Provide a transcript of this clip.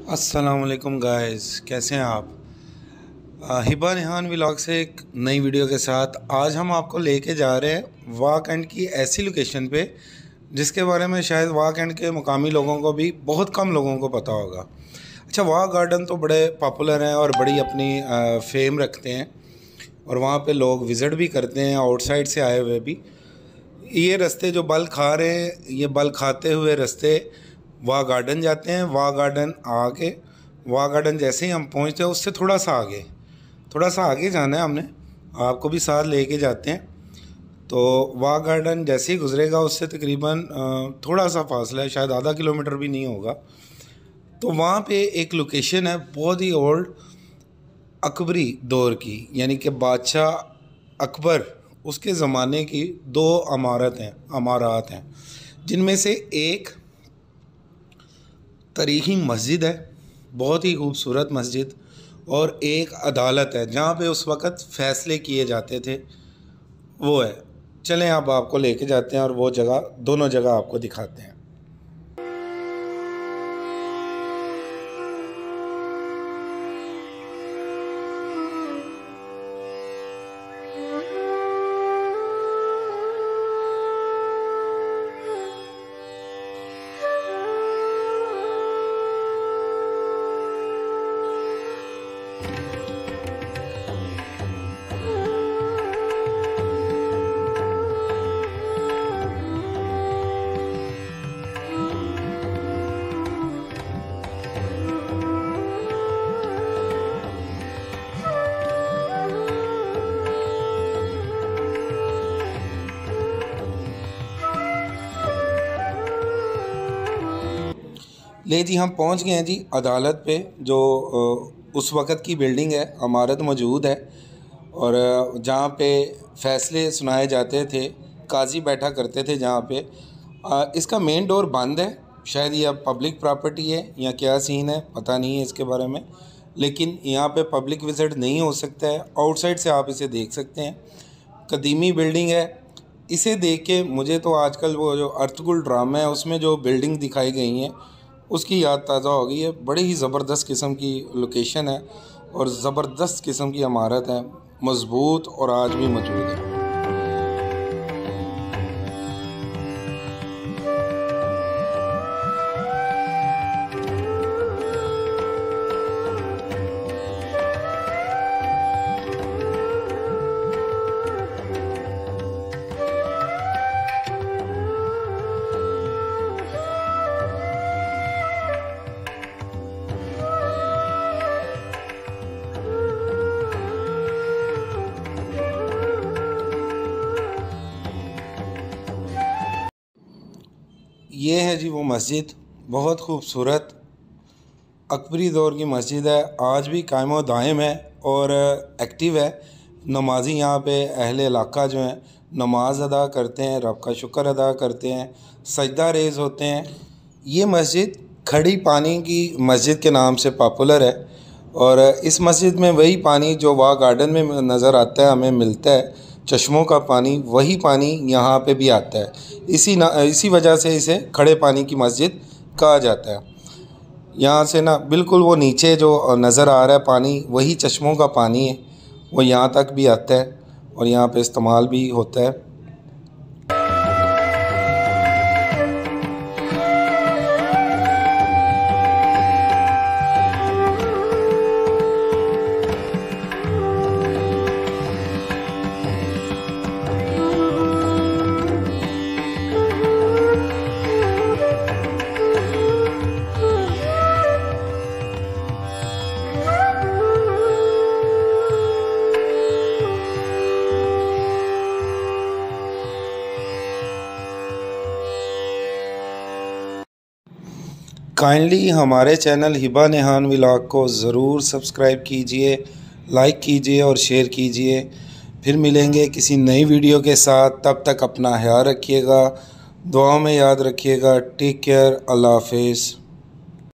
अस्सलाम वालेकुम गाइस, कैसे हैं आप। हिबा निहान व्लॉग से एक नई वीडियो के साथ आज हम आपको लेके जा रहे हैं वाक एंड की ऐसी लोकेशन पे जिसके बारे में शायद वाक एंड के मुकामी लोगों को भी बहुत कम लोगों को पता होगा। अच्छा, वाक गार्डन तो बड़े पॉपुलर हैं और बड़ी अपनी फेम रखते हैं और वहाँ पे लोग विज़िट भी करते हैं, आउटसाइड से आए हुए भी। ये रास्ते जो बल खा रहे हैं, ये बल खाते हुए रास्ते वाह गार्डन जाते हैं। वाह गार्डन आके वाह गार्डन जैसे ही हम पहुंचते हैं उससे थोड़ा सा आगे जाना है, हमने आपको भी साथ लेके जाते हैं। तो वाह गार्डन जैसे ही गुजरेगा उससे तकरीबन थोड़ा सा फासला है, शायद आधा किलोमीटर भी नहीं होगा। तो वहाँ पे एक लोकेशन है बहुत ही ओल्ड अकबरी दौर की, यानी कि बादशाह अकबर उसके ज़माने की दो अमारात हैं जिनमें से एक तारीख़ी मस्जिद है, बहुत ही खूबसूरत मस्जिद, और एक अदालत है जहाँ पे उस वक़्त फ़ैसले किए जाते थे, वो है। चलें अब आपको लेके जाते हैं और वो जगह, दोनों जगह आपको दिखाते हैं। ले जी, हम पहुंच गए हैं जी अदालत पे, जो उस वक़्त की बिल्डिंग है, इमारत मौजूद है और जहाँ पे फ़ैसले सुनाए जाते थे, काजी बैठा करते थे जहाँ पे। इसका मेन डोर बंद है, शायद ये अब पब्लिक प्रॉपर्टी है या क्या सीन है पता नहीं है इसके बारे में, लेकिन यहाँ पे पब्लिक विज़िट नहीं हो सकता है। आउटसाइड से आप इसे देख सकते हैं। कदीमी बिल्डिंग है, इसे देख के मुझे तो आजकल वो जो अर्थकुल ड्रामा है उसमें जो बिल्डिंग दिखाई गई हैं उसकी याद ताज़ा हो गई है। बड़ी ही ज़बरदस्त किस्म की लोकेशन है और ज़बरदस्त किस्म की इमारत है, मज़बूत और आज भी मौजूद है। ये है जी वो मस्जिद, बहुत खूबसूरत अकबरी दौर की मस्जिद है, आज भी कायम व दायम है और एक्टिव है। नमाजी यहाँ पे अहले इलाका जो हैं नमाज अदा करते हैं, रब का शुक्र अदा करते हैं, सजदा रेज़ होते हैं। ये मस्जिद खड़ी पानी की मस्जिद के नाम से पॉपुलर है और इस मस्जिद में वही पानी जो वाह गार्डन में नज़र आता है, हमें मिलता है चश्मों का पानी, वही पानी यहाँ पे भी आता है। इसी वजह से इसे खड़े पानी की मस्जिद कहा जाता है। यहाँ से ना बिल्कुल वो नीचे जो नज़र आ रहा है पानी, वही चश्मों का पानी है, वो यहाँ तक भी आता है और यहाँ पे इस्तेमाल भी होता है। काइंडली हमारे चैनल हिबा निहान व्लॉग को ज़रूर सब्सक्राइब कीजिए, लाइक कीजिए और शेयर कीजिए। फिर मिलेंगे किसी नई वीडियो के साथ, तब तक अपना ख्याल रखिएगा, दुआ में याद रखिएगा। टेक केयर, अल्लाह हाफिज़।